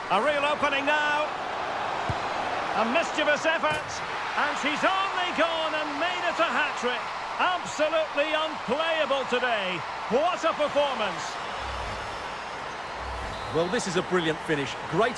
A real opening now. A mischievous effort. And he's only gone and made it a hat-trick. Absolutely unplayable today. What a performance. Well, this is a brilliant finish. Great.